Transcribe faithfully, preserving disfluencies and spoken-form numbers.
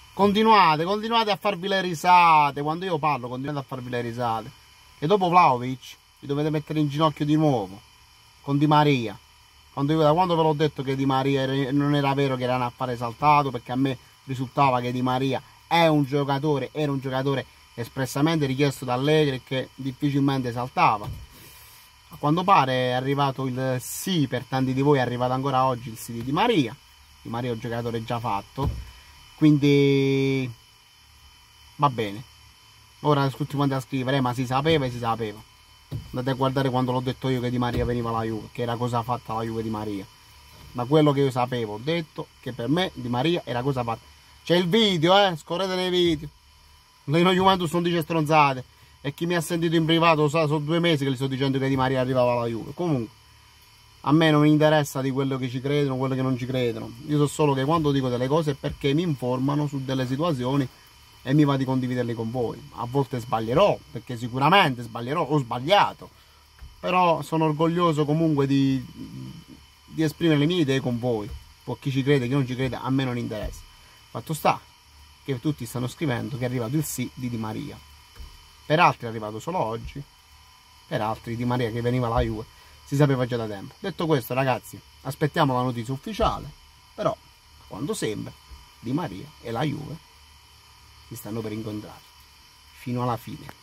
Continuate, continuate a farvi le risate. Quando io parlo, continuate a farvi le risate. E dopo Vlahovic vi dovete mettere in ginocchio di nuovo con Di Maria. Quando io, da quando ve l'ho detto che Di Maria era, non era vero che era un affare saltato, perché a me risultava che Di Maria è un giocatore, era un giocatore espressamente richiesto da Allegri, che difficilmente saltava. A quanto pare è arrivato il sì, per tanti di voi è arrivato ancora oggi il sì di Di Maria. Di Maria è un giocatore già fatto, quindi va bene. Ora tutti quanti a scrivere, eh, ma si sapeva e si sapeva. Andate a guardare quando l'ho detto io che Di Maria veniva alla Juve, che era cosa fatta la Juve di Maria. Da quello che io sapevo, ho detto che per me Di Maria era cosa fatta. C'è il video, eh, scorrete nei video. Leno Juventus non dice stronzate. E chi mi ha sentito in privato sa, sono due mesi che gli sto dicendo che Di Maria arrivava alla Juve. Comunque, a me non mi interessa di quello che ci credono, quello che non ci credono. Io so solo che quando dico delle cose è perché mi informano su delle situazioni e mi va di condividerle con voi. A volte sbaglierò, perché sicuramente sbaglierò, ho sbagliato, però sono orgoglioso comunque di, di esprimere le mie idee con voi. Poi chi ci crede, chi non ci crede, a me non interessa. Fatto sta che tutti stanno scrivendo che è arrivato il sì di Di Maria. Per altri è arrivato solo oggi, per altri Di Maria che veniva alla Juve si sapeva già da tempo. Detto questo, ragazzi, aspettiamo la notizia ufficiale, però quando sembra Di Maria e la Juve si stanno per incontrare fino alla fine.